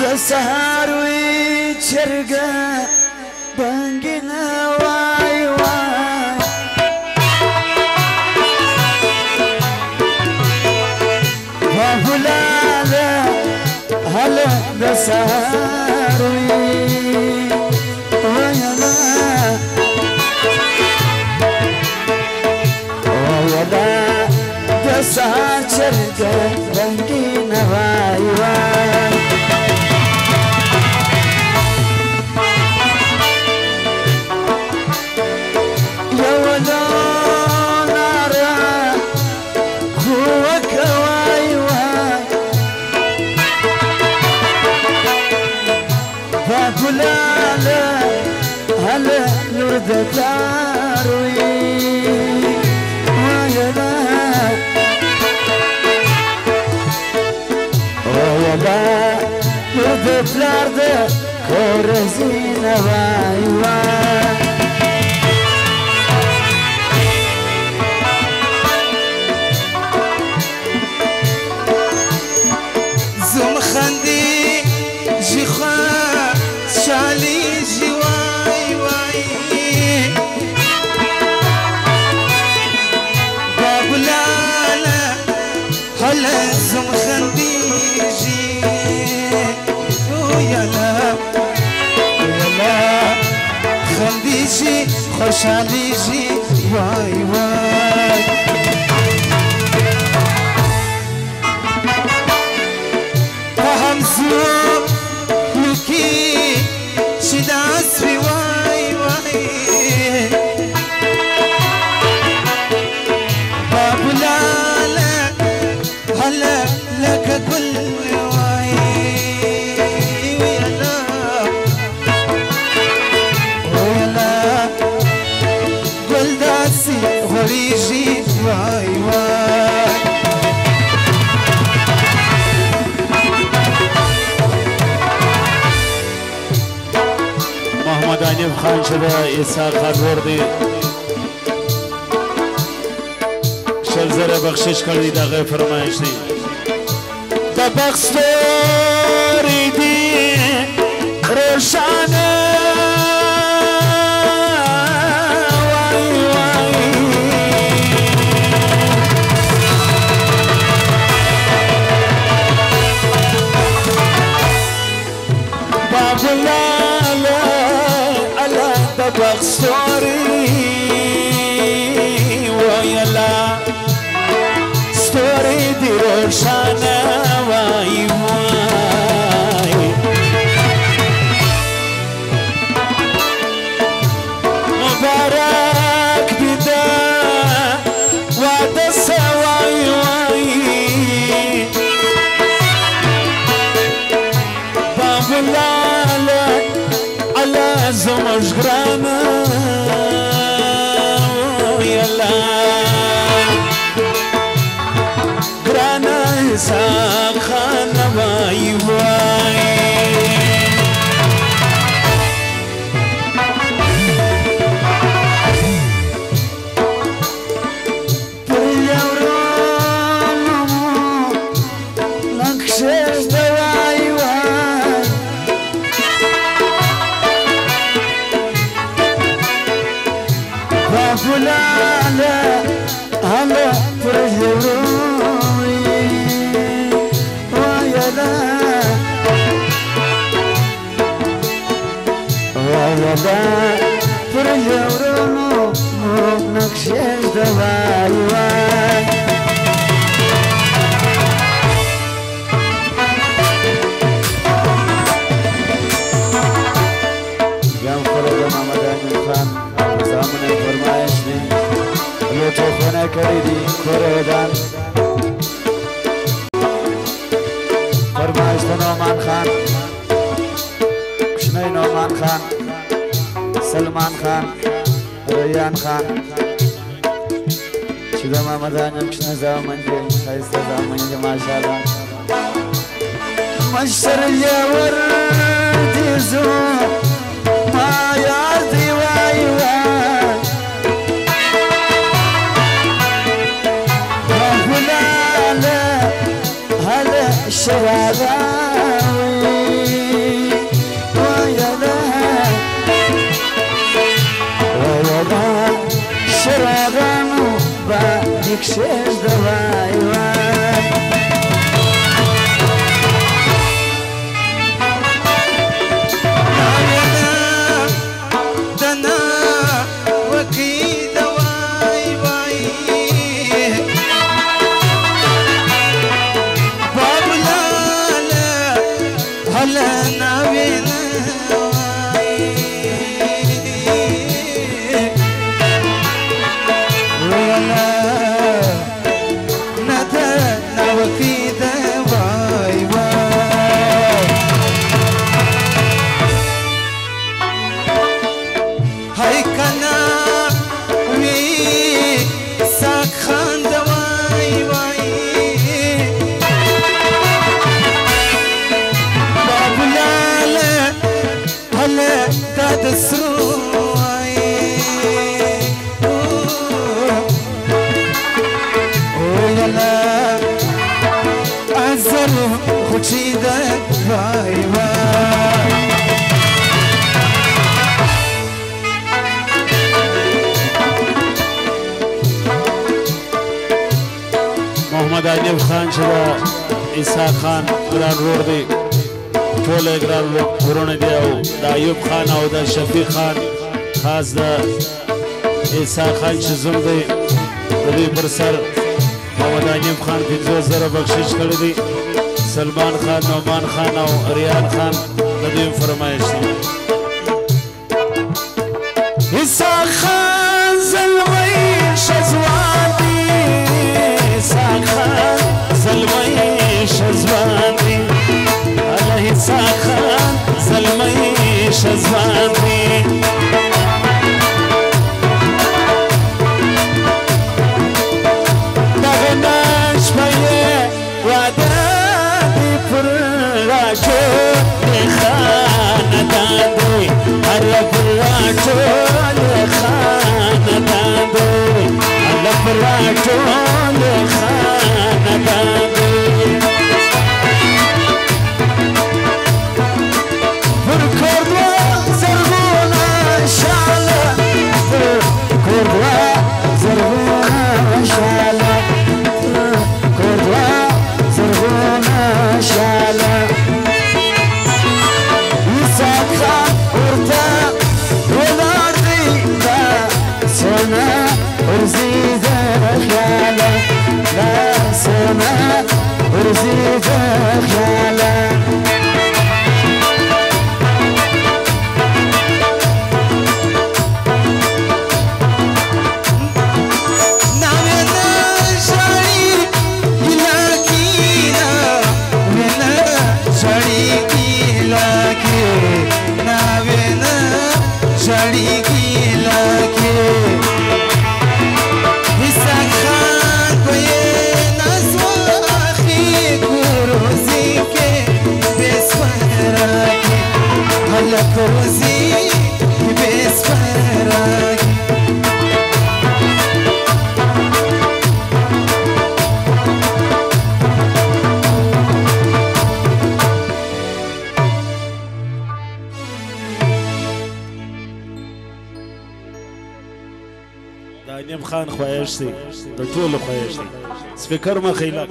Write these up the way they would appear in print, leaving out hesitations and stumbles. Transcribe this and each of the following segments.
دسهاروي چرگه بنگینه وای وای وابلاله هلا دسهاروي ويلا ويلا دسهار چرگه بنگینه وای وای هلا نرد داروي ويلا نرد دارده كورزينا واي واي زوم خندي جيخا شالي جواي واي بابلالا هلا زوم خندي جي ويلا ويلا خندي جي خوشالي جي واي واي همزوم لكي شداس في واي واي بابلالا هلا لك كل واي ويلا ويلا قل داسي غريجي واي واي محمد عنیف خان شده ایساق خان وردی شل زره بخشش کردی دقیق فرمایش دی دا بخستوری دی روشانه وای وای بابلاله بخستوري ويلا ستوري دي روشانه واي واي مبارك بدا وعدس واي واي بابلاله على زمج غرامة ويلا غرانا إسحاق خان واي واي بابلاله هلا فرجوي ويلا ويلا فرجوي نكشش دواي واي جام خلق محمد عنیف خان زامن فرمایش دی لطف خونه کردی کوردان فرمایش نومان خان کشنی نومان خان سلمان خان ریان خان چیده محمد عنیف کشنی زامن دی خیسته زامن دی ماشاءالله مشتر یاور دیزو ما یادی وای وای هلا هلا الشوارع بخشش دوای وای دنا وکی دوای وای بابلالا هلا ناوینا محمد عنیب خان شدا عیسی خان گران رور دی ټول گران ورونه دی او د ایوب خان او د شفیق خان خاص د عیسی خان چې زوم دی د دوی پر سر محمد عنیب خان 50,000 بخشش کړی دی سلمان خان نعمان خان او ریان خان د دوی فرمایش دی عیسی خان زلمی شزوان دی عیسی خان زلمی شزوان دی الله عیسی خان زلمی شزوان دی دغناش پایه وعده دی پر راجو دی خاندان دی هر پر راجو دی خاندان دی هر پر راجو دی خاندان دی پر کردوا زرگونا شاله پر کردوا زرگونا شاله کردوا زرگونا شاله عیسی خان ورته ولار دی دا سونه ورزیده خیاله دا سونه ورزیده خیاله د عنیب خان خواهش دی د ټولو خواهش دی سپیکر مخیلک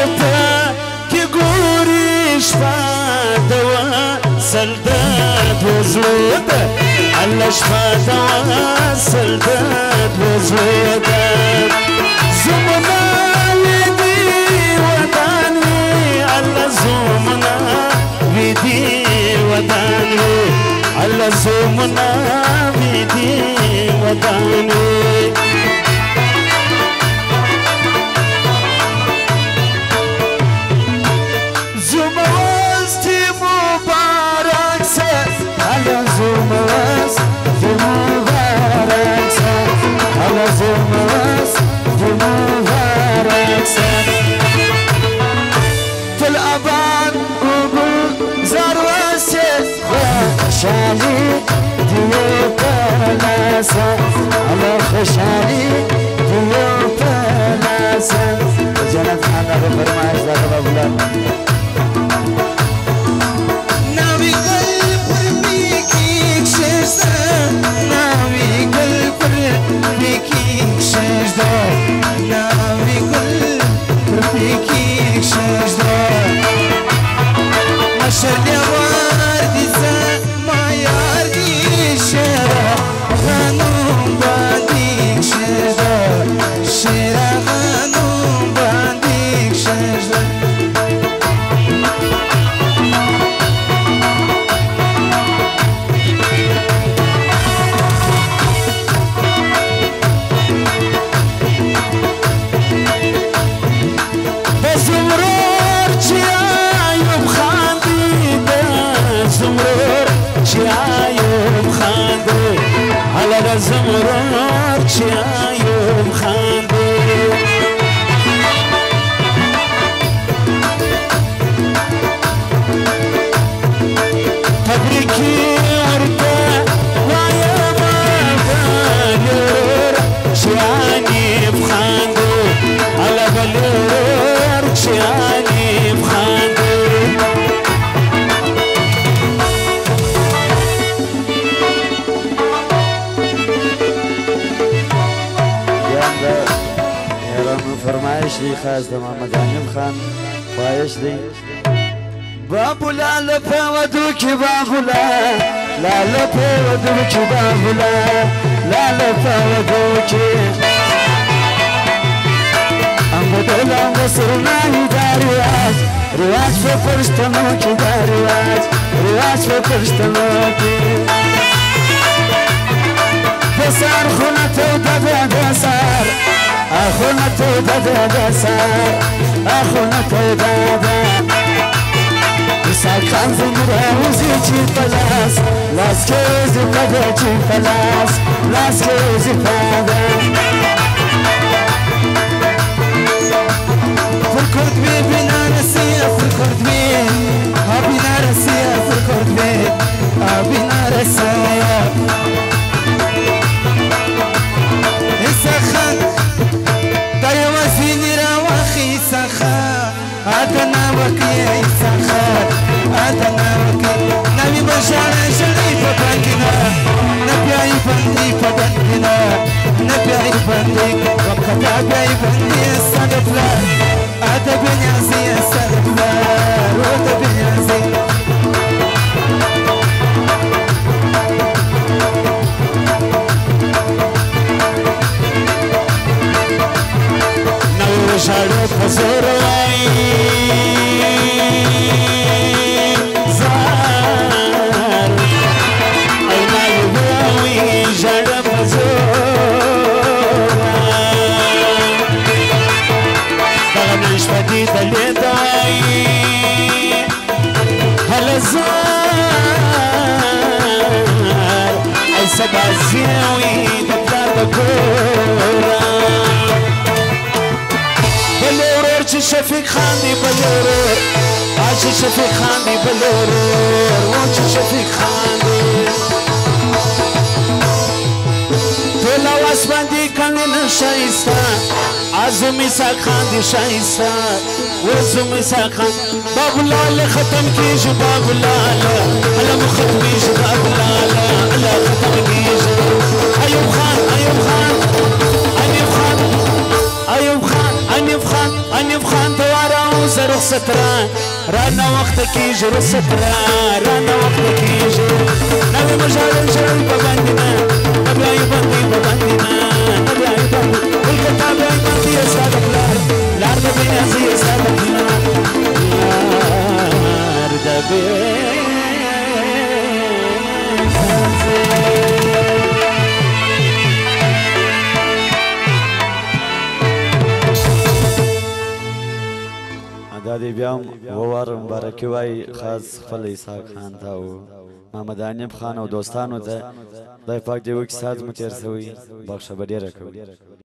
سلداد دوزلود الله شفاد واصل دوزلود زمنا ويدي وداني الله زمنا ويدي وداني الله زمنا ويدي وداني خشالي ديو بلاسا على خشالي ديو بلاسا جنت حنا بفرمائش ذاك بابلان ناوي قلب بيكيك شجدة ناوي قلب بيكيك شجدة ناوي قلب بيكيك شجدة مشر لي ما ياردي شيرا غنوم بانديك شجرة شيرا غنوم بانديك شجرة بزمرور جايب خاندي بزمرور جايب خاندي على الزمرور جايب خاندي تبريكي ورده ويا بلور جايب خاندي على بلور جايب خاندي فرمایش دی خاص د محمد حنیف خان خواهش دی بابولا لپه ودو کی بابولا لا لپه ودو کی بابولا لا لپه ودو کی امبدلا وسرناهی دا رواج په پښتنو کې دا رواج په پښتنو کې بسار خونه ته د بسار اخونا تو دادا سار اخونا تو دادا سال خان زنگره وزی چی پلاس لاس که وزی پده چی پلاس لاس که وزی پده فرکرد بی بینا رسیه فرکرد بی ها بینا رسیه فرکرد بی ها بینا رسیه ایسا خان أدنى وكي سخر أدنى وكي نبي بشار شريف بندنا نبي بندي فبندنا نبي بندي وقت أبي بندي السلفلا أدب يازي السلفلا أدب يازي نور شارو فزوروي زار أينا يبوي شارو فزوروي دغنش بدي دليداي هلا زار أي سبع زيوي دكتور دكورا بلورور چه شفیق خاندی بلورور آچه شفیق خاندی بلورور و چه شفیق خاندی تو لواس بندی کنی نشایستا ازومی ساک خاندی شایستا وزومی ساک خاند بابلال ختم کیج بابلال علم ختمیج بابلال علم ختم کیج ایوب خان ایوب خان ایوب خان ایوب خان انیف خان دوارا اوزه رخصت رانا وقت کیج رخصت رانا وقت کیج نوی مشاعر شرعی پابندینا نبیای بندی پابندینا نبیای بندی الکتا بیای بندی صادق لار دبی نازی صادق لار دبی دادی بیام ووار مبارکی وای خاص خپل اسحاق خان ته او محمد انیب خان او دوستانو ته خدای پاک دې وکړي ساز مو تېر شوی بخښه به ډېره کوي